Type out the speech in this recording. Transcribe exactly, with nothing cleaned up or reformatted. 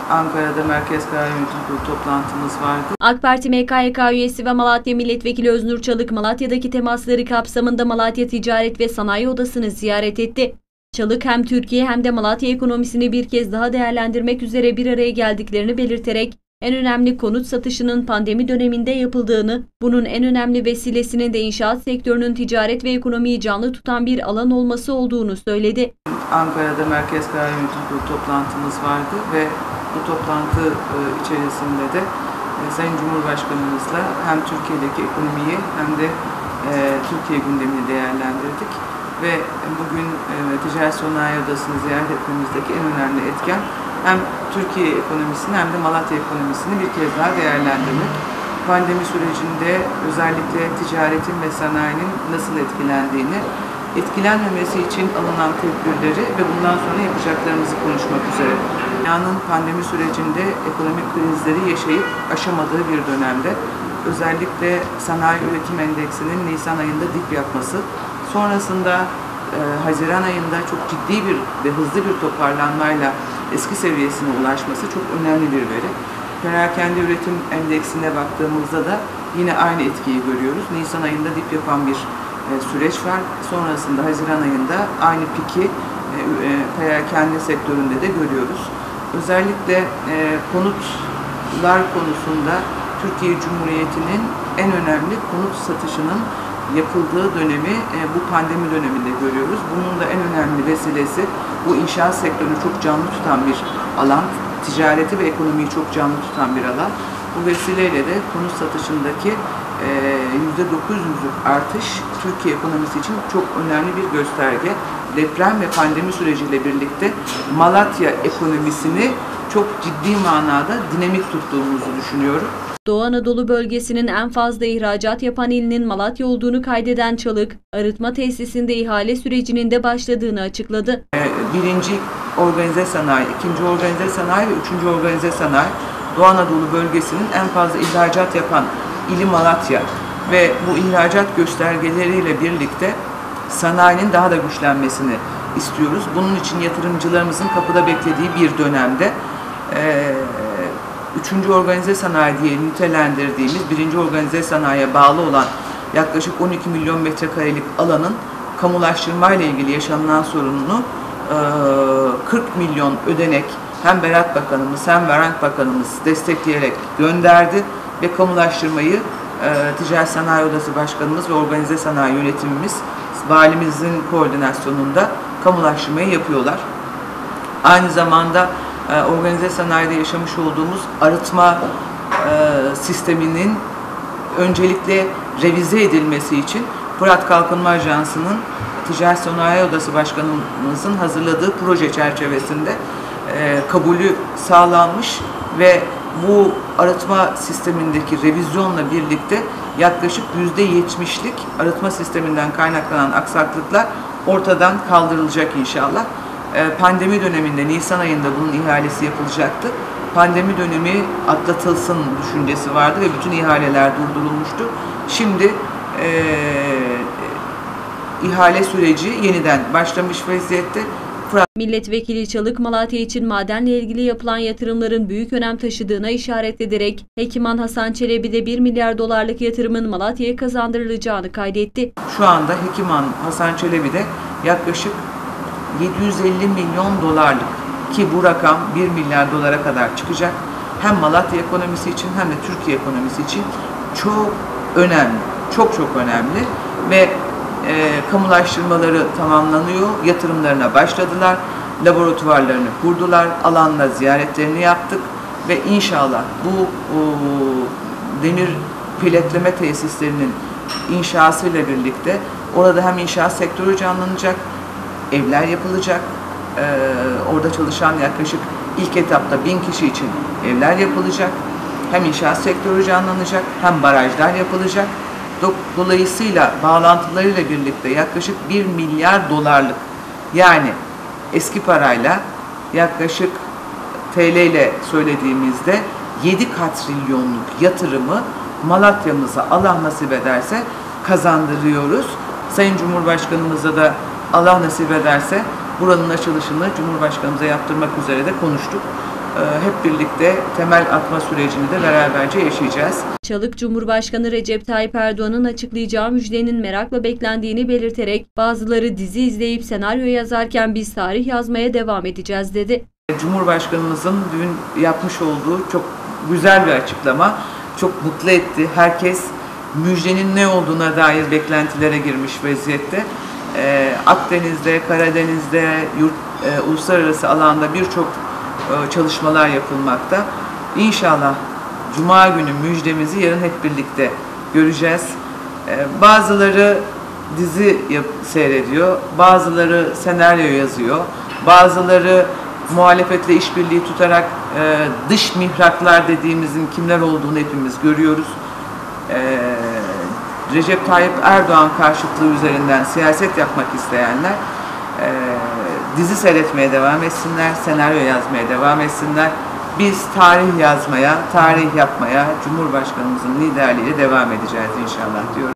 Ankara'da Merkez Karar Yönetim Kurulu toplantımız vardı. AK Parti M K Y K üyesi ve Malatya Milletvekili Öznur Çalık, Malatya'daki temasları kapsamında Malatya Ticaret ve Sanayi Odası'nı ziyaret etti. Çalık hem Türkiye hem de Malatya ekonomisini bir kez daha değerlendirmek üzere bir araya geldiklerini belirterek, en önemli konut satışının pandemi döneminde yapıldığını, bunun en önemli vesilesinin de inşaat sektörünün ticaret ve ekonomiyi canlı tutan bir alan olması olduğunu söyledi. Ankara'da Merkez Karar Yönetim Kurulu toplantımız vardı ve bu toplantı içerisinde de Sayın Cumhurbaşkanımızla hem Türkiye'deki ekonomiyi hem de Türkiye gündemini değerlendirdik. Ve bugün Ticaret Sanayi Odası'nı ziyaret etmemizdeki en önemli etken hem Türkiye ekonomisini hem de Malatya ekonomisini bir kez daha değerlendirmek. Pandemi sürecinde özellikle ticaretin ve sanayinin nasıl etkilendiğini, etkilenmemesi için alınan tedbirleri ve bundan sonra yapacaklarımızı konuşmak üzere. Dünyanın pandemi sürecinde ekonomik krizleri yaşayıp aşamadığı bir dönemde özellikle sanayi üretim endeksinin Nisan ayında dip yapması, sonrasında e, Haziran ayında çok ciddi bir ve hızlı bir toparlanmayla eski seviyesine ulaşması çok önemli bir veri. Perakende üretim endeksine baktığımızda da yine aynı etkiyi görüyoruz. Nisan ayında dip yapan bir e, süreç var. Sonrasında Haziran ayında aynı piki e, e, perakende sektöründe de görüyoruz. Özellikle e, konutlar konusunda Türkiye Cumhuriyeti'nin en önemli konut satışının yapıldığı dönemi e, bu pandemi döneminde görüyoruz. Bunun da en önemli vesilesi bu inşaat sektörünü çok canlı tutan bir alan, ticareti ve ekonomiyi çok canlı tutan bir alan. Bu vesileyle de konut satışındaki yüzde dokuz yüzlük artış Türkiye ekonomisi için çok önemli bir gösterge. Deprem ve pandemi süreciyle birlikte Malatya ekonomisini çok ciddi manada dinamik tuttuğumuzu düşünüyorum. Doğu Anadolu bölgesinin en fazla ihracat yapan ilinin Malatya olduğunu kaydeden Çalık, arıtma tesisinde ihale sürecinin de başladığını açıkladı. Birinci organize sanayi, ikinci organize sanayi ve üçüncü organize sanayi Doğu Anadolu bölgesinin en fazla ihracat yapan ili Malatya ve bu ihracat göstergeleriyle birlikte sanayinin daha da güçlenmesini istiyoruz. Bunun için yatırımcılarımızın kapıda beklediği bir dönemde e, üçüncü organize sanayi diye nitelendirdiğimiz birinci organize sanayiye bağlı olan yaklaşık on iki milyon metrekarelik alanın kamulaştırmayla ilgili yaşanılan sorununu e, kırk milyon ödenek hem Berat Bakanımız hem Varank Bakanımız destekleyerek gönderdi ve kamulaştırmayı e, Ticaret Sanayi Odası Başkanımız ve Organize Sanayi Yönetimimiz valimizin koordinasyonunda kamulaştırmayı yapıyorlar. Aynı zamanda e, organize sanayide yaşamış olduğumuz arıtma e, sisteminin öncelikle revize edilmesi için Fırat Kalkınma Ajansı'nın Ticaret Sanayi Odası Başkanımızın hazırladığı proje çerçevesinde e, kabulü sağlanmış ve bu arıtma sistemindeki revizyonla birlikte yaklaşık yüzde yetmişlik arıtma sisteminden kaynaklanan aksaklıklar ortadan kaldırılacak inşallah. Pandemi döneminde Nisan ayında bunun ihalesi yapılacaktı. Pandemi dönemi atlatılsın düşüncesi vardı ve bütün ihaleler durdurulmuştu. Şimdi e, ihale süreci yeniden başlamış vaziyette. Milletvekili Çalık, Malatya için madenle ilgili yapılan yatırımların büyük önem taşıdığına işaret ederek Hekiman Hasan Çelebi'de bir milyar dolarlık yatırımın Malatya'ya kazandırılacağını kaydetti. Şu anda Hekiman Hasan Çelebi'de yaklaşık yedi yüz elli milyon dolarlık, ki bu rakam bir milyar dolara kadar çıkacak. Hem Malatya ekonomisi için hem de Türkiye ekonomisi için çok önemli, çok çok önemli ve E, kamulaştırmaları tamamlanıyor, yatırımlarına başladılar, laboratuvarlarını kurdular, alanla ziyaretlerini yaptık ve inşallah bu o, demir piletleme tesislerinin inşasıyla birlikte orada hem inşaat sektörü canlanacak, evler yapılacak, e, orada çalışan yaklaşık ilk etapta bin kişi için evler yapılacak, hem inşaat sektörü canlanacak, hem barajlar yapılacak. Dolayısıyla bağlantılarıyla birlikte yaklaşık bir milyar dolarlık, yani eski parayla yaklaşık T L ile söylediğimizde yedi katrilyonluk yatırımı Malatya'mıza Allah nasip ederse kazandırıyoruz. Sayın Cumhurbaşkanımıza da Allah nasip ederse buranın açılışını Cumhurbaşkanımıza yaptırmak üzere de konuştuk. hep birlikte temel atma sürecini de beraberce yaşayacağız. Çalık, Cumhurbaşkanı Recep Tayyip Erdoğan'ın açıklayacağı müjdenin merakla beklendiğini belirterek bazıları dizi izleyip senaryo yazarken biz tarih yazmaya devam edeceğiz dedi. Cumhurbaşkanımızın dün yapmış olduğu çok güzel bir açıklama, çok mutlu etti. Herkes müjdenin ne olduğuna dair beklentilere girmiş vaziyette. Ee, Akdeniz'de, Karadeniz'de, yurt, e, uluslararası alanda birçok e, çalışmalar yapılmakta. İnşallah Cuma günü müjdemizi yarın hep birlikte göreceğiz. Ee, bazıları dizi yap, seyrediyor, bazıları senaryo yazıyor, bazıları muhalefetle işbirliği tutarak e, dış mihraklar dediğimizin kimler olduğunu hepimiz görüyoruz. E, Recep Tayyip Erdoğan karşıtlığı üzerinden siyaset yapmak isteyenler e, dizi seyretmeye devam etsinler, senaryo yazmaya devam etsinler. Biz tarih yazmaya, tarih yapmaya Cumhurbaşkanımızın liderliğiyle devam edeceğiz inşallah diyorum.